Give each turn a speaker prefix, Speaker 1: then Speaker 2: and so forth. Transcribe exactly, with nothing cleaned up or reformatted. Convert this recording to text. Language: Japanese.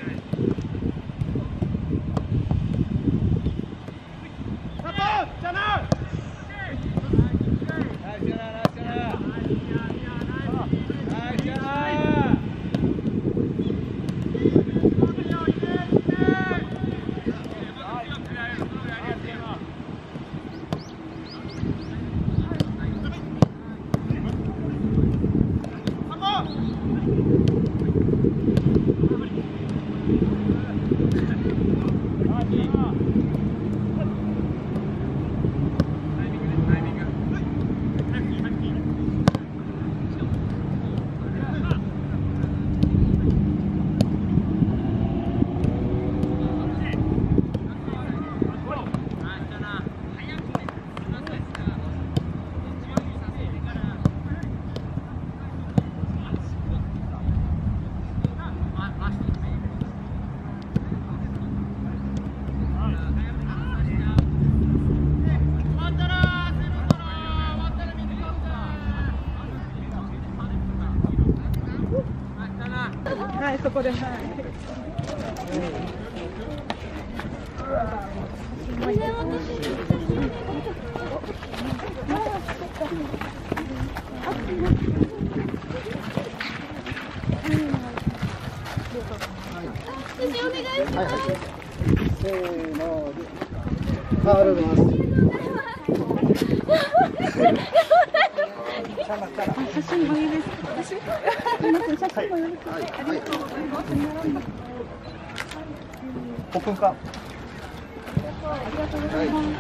Speaker 1: はい、そこで、はい。
Speaker 2: 私お願いします。
Speaker 3: せーの、ファウルです。
Speaker 1: 写真もいいですか。写真。写真もよろしく。ありがとうございます。
Speaker 3: オープンか。
Speaker 1: ありがとうございます。